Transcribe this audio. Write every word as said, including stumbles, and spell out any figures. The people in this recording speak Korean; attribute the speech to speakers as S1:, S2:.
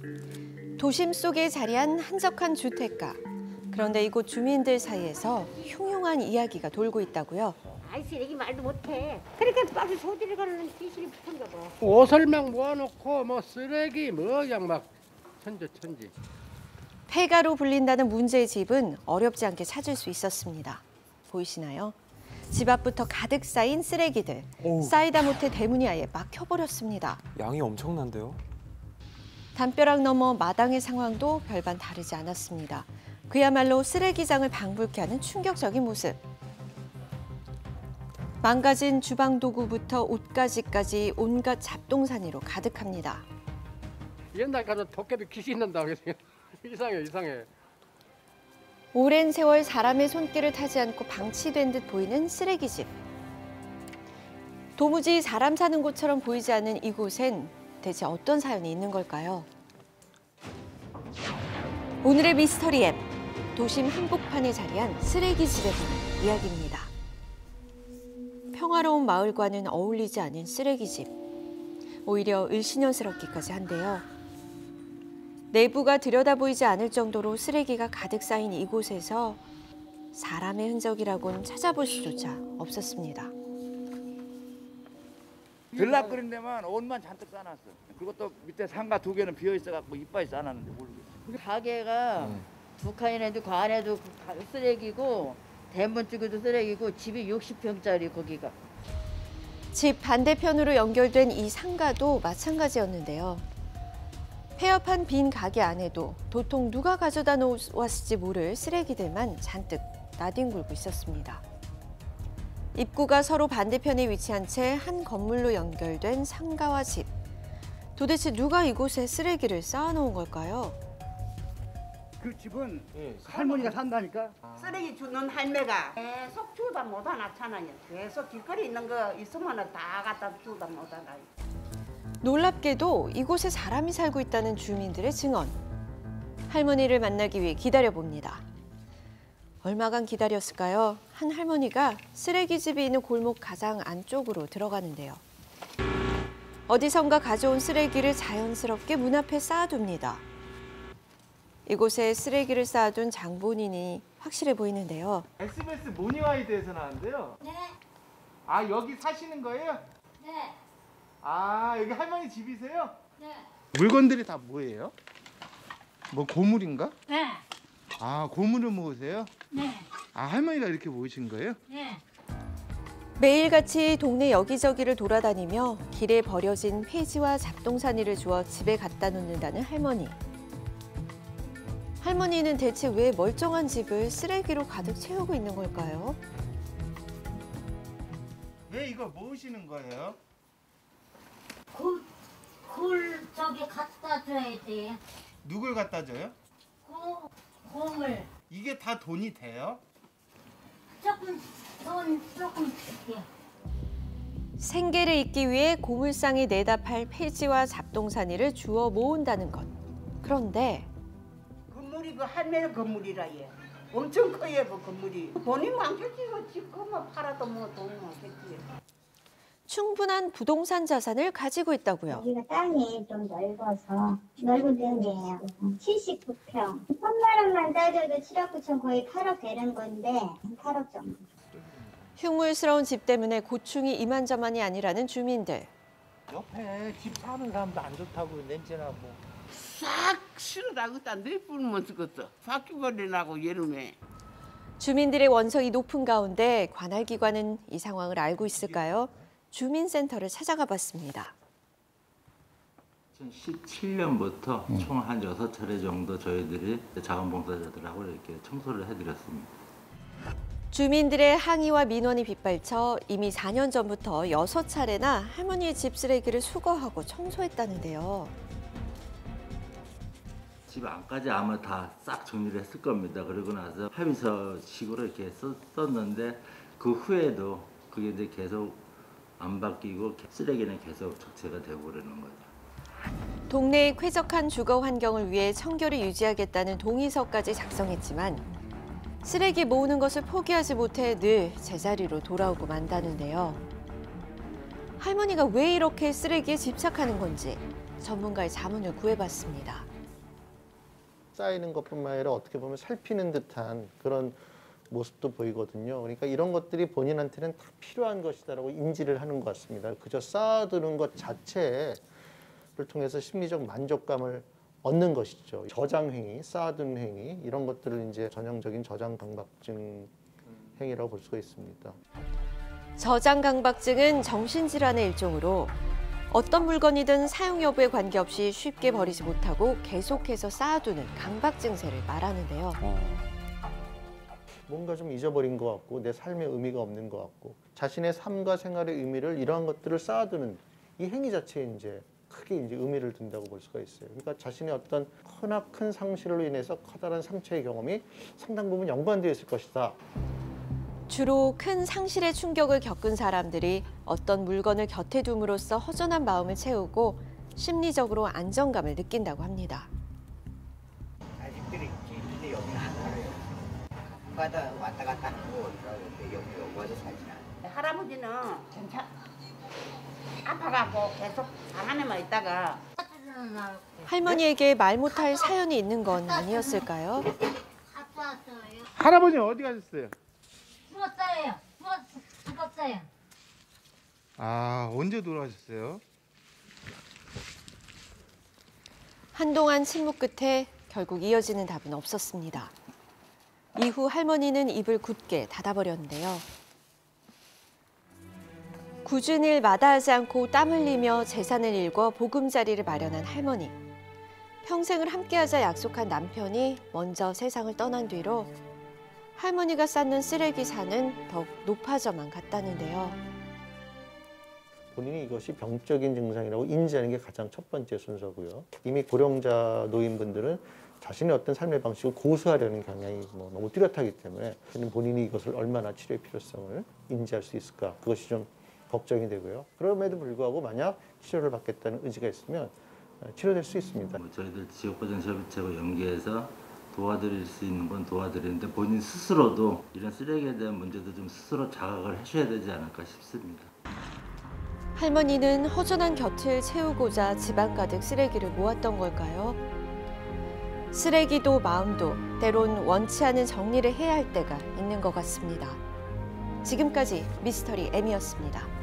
S1: 도심 속에 자리한 한적한 주택가. 그런데 이곳 주민들 사이에서 흉흉한 이야기가 돌고 있다고요.
S2: 아이 쓰레기 말도 못해. 그러니까 아주 소들이 가는 귀신이 붙은가 봐.
S3: 옷을 막 모아놓고 뭐 쓰레기 뭐 그냥 막 천지천지.
S1: 폐가로 불린다는 문제의 집은 어렵지 않게 찾을 수 있었습니다. 보이시나요? 집 앞부터 가득 쌓인 쓰레기들.
S4: 오우.
S1: 쌓이다 못해 대문이 아예 막혀버렸습니다.
S4: 양이 엄청난데요?
S1: 담벼락 너머 마당의 상황도 별반 다르지 않았습니다. 그야말로 쓰레기장을 방불케 하는 충격적인 모습. 망가진 주방 도구부터 옷가지까지 온갖 잡동사니로 가득합니다.
S3: 옛날 가서 도깨비 귀신 난다고 해서 이상해 이상해.
S1: 오랜 세월 사람의 손길을 타지 않고 방치된 듯 보이는 쓰레기집. 도무지 사람 사는 곳처럼 보이지 않는 이곳엔 대체 어떤 사연이 있는 걸까요? 오늘의 미스터리 앱, 도심 한복판에 자리한 쓰레기집에 보는 이야기입니다. 평화로운 마을과는 어울리지 않은 쓰레기집. 오히려 을씨년스럽기까지 한데요. 내부가 들여다보이지 않을 정도로 쓰레기가 가득 쌓인 이곳에서 사람의 흔적이라곤 찾아볼 수조차 없었습니다.
S5: 들락거린 데만 옷만 잔뜩 싸놨어. 그리고 또 밑에 상가 두 개는 비어 있어갖고 이빨이 싸놨는데 모르겠어. 가게가 음. 두 칸에도 그 안에도 쓰레기고 대문 쪽에도 쓰레기고 집이 육십 평짜리 거기가.
S1: 집 반대편으로 연결된 이 상가도 마찬가지였는데요. 폐업한 빈 가게 안에도 도통 누가 가져다 놓았을지 모를 쓰레기들만 잔뜩 나뒹굴고 있었습니다. 입구가 서로 반대편에 위치한 채 한 건물로 연결된 상가와 집. 도대체 누가 이곳에 쓰레기를 쌓아놓은 걸까요?
S5: 그 집은 네, 할머니가 산다니까.
S6: 아. 쓰레기 주는 할매가 계속 주다 못 하나잖아요. 계속 길거리 있는 거 있으면 다 갖다 주다 못 하나요.
S1: 놀랍게도 이곳에 사람이 살고 있다는 주민들의 증언. 할머니를 만나기 위해 기다려봅니다. 얼마간 기다렸을까요? 한 할머니가 쓰레기집이 있는 골목 가장 안쪽으로 들어가는데요. 어디선가 가져온 쓰레기를 자연스럽게 문 앞에 쌓아둡니다. 이곳에 쓰레기를 쌓아둔 장본인이 확실해 보이는데요.
S7: 에스비에스 모닝아이드에서 나왔는데요.
S2: 네.
S7: 아, 여기 사시는 거예요?
S2: 네.
S7: 아, 여기 할머니 집이세요?
S2: 네.
S7: 물건들이 다 뭐예요? 뭐 고물인가?
S2: 네.
S7: 아, 고물을 모으세요?
S2: 네.
S7: 아, 할머니가 이렇게 모으신 거예요?
S2: 네.
S1: 매일같이 동네 여기저기를 돌아다니며 길에 버려진 폐지와 잡동사니를 주워 집에 갖다 놓는다는 할머니. 할머니는 대체 왜 멀쩡한 집을 쓰레기로 가득 채우고 있는 걸까요?
S7: 왜 이거 모으시는 거예요?
S2: 굴, 굴 저기 갖다 줘야 돼.
S7: 누굴 갖다 줘요?
S2: 고, 고물.
S7: 이게 다 돈이 돼요?
S2: 조금, 돈 조금 줄게.
S1: 생계를 잇기 위해 고물상에 내다 팔 폐지와 잡동사니를 주워 모은다는 것. 그런데
S6: 건물이 그 할매의 건물이라 얘. 엄청 커요 그 건물이. 돈이 많겠지. 집 그만 팔아도 뭐 돈이 많겠지.
S1: 충분한 부동산 자산을 가지고 있다고요.
S8: 여기가 땅이 좀 넓어서 넓은 데예요. 칠십구 평. 천만 원만 따져도 칠억 구천 거의 팔억 되는 건데 팔억 정도.
S1: 흉물스러운 집 때문에 고충이 이만저만이 아니라는 주민들.
S3: 옆에 집 사는 사람도 안 좋다고 냄새나고.
S9: 싹 실어다 그다 내뿜으면 죽었어. 바퀴벌레 나고 여름에.
S1: 주민들의 원성이 높은 가운데 관할기관은 이 상황을 알고 있을까요? 주민센터를 찾아가 봤습니다.
S10: 이천십칠 년부터 음. 총 한 여섯 차례 정도 저희들이 자원봉사자들하고 이렇게 청소를 해드렸습니다.
S1: 주민들의 항의와 민원이 빗발쳐 이미 사 년 전부터 여섯 차례나 할머니의 집 쓰레기를 수거하고 청소했다는데요.
S10: 집 안까지 아마 다 싹 정리를 했을 겁니다. 그러고 나서 합의서식으로 이렇게 썼는데 그 후에도 그게 이제 계속 안 바뀌고 쓰레기는 계속 적체가 되고 그러는 거죠.
S1: 동네의 쾌적한 주거 환경을 위해 청결을 유지하겠다는 동의서까지 작성했지만 쓰레기 모으는 것을 포기하지 못해 늘 제자리로 돌아오고 만다는데요. 할머니가 왜 이렇게 쓰레기에 집착하는 건지 전문가의 자문을 구해봤습니다.
S4: 쌓이는 것뿐만 아니라 어떻게 보면 살피는 듯한 그런 모습도 보이거든요. 그러니까 이런 것들이 본인한테는 다 필요한 것이다라고 인지를 하는 것 같습니다. 그저 쌓아두는 것 자체를 통해서 심리적 만족감을 얻는 것이죠. 저장 행위, 쌓아두는 행위 이런 것들을 이제 전형적인 저장 강박증 행위라고 볼 수가 있습니다.
S1: 저장 강박증은 정신질환의 일종으로 어떤 물건이든 사용 여부에 관계없이 쉽게 버리지 못하고 계속해서 쌓아두는 강박 증세를 말하는데요.
S4: 뭔가 좀 잊어버린 것 같고 내 삶에 의미가 없는 것 같고 자신의 삶과 생활의 의미를 이러한 것들을 쌓아두는 이 행위 자체에 이제 크게 이제 의미를 둔다고 볼 수가 있어요. 그러니까 자신의 어떤 크나큰 상실로 인해서 커다란 상처의 경험이 상당 부분 연관되어 있을 것이다.
S1: 주로 큰 상실의 충격을 겪은 사람들이 어떤 물건을 곁에 둠으로써 허전한 마음을 채우고 심리적으로 안정감을 느낀다고 합니다.
S11: 아직들이 근데 여기는 안 살아요. 가다 왔다 갔다 하고 여기 여기 와서 살지 않아요.
S2: 할아버지는 괜찮. 아파갖고 계속 방 안에만 있다가
S1: 할머니에게 말 못할 사연이 있는 건 아니었을까요?
S7: 할아버지 어디 가셨어요?
S8: 죽었어요. 죽었어요.
S7: 아, 언제 돌아가셨어요?
S1: 한동안 침묵 끝에 결국 이어지는 답은 없었습니다. 이후 할머니는 입을 굳게 닫아버렸는데요. 굳은 일 마다하지 않고 땀 흘리며 재산을 일궈 보금자리를 마련한 할머니. 평생을 함께하자 약속한 남편이 먼저 세상을 떠난 뒤로 할머니가 쌓는 쓰레기 산은 더욱 높아져만 갔다는데요.
S4: 본인이 이것이 병적인 증상이라고 인지하는 게 가장 첫 번째 순서고요. 이미 고령자 노인분들은 자신의 어떤 삶의 방식을 고수하려는 경향이 뭐 너무 뚜렷하기 때문에 본인이 이것을 얼마나 치료의 필요성을 인지할 수 있을까 그것이 좀 걱정이 되고요. 그럼에도 불구하고 만약 치료를 받겠다는 의지가 있으면 치료될 수 있습니다.
S10: 뭐 저희들 지역보전협의체와 연계해서 도와드릴 수 있는 건 도와드리는데 본인 스스로도 이런 쓰레기에 대한 문제도 좀 스스로 자각을 하셔야 되지 않을까 싶습니다.
S1: 할머니는 허전한 곁을 채우고자 집안 가득 쓰레기를 모았던 걸까요? 쓰레기도 마음도 때론 원치 않은 정리를 해야 할 때가 있는 것 같습니다. 지금까지 미스터리 M이었습니다.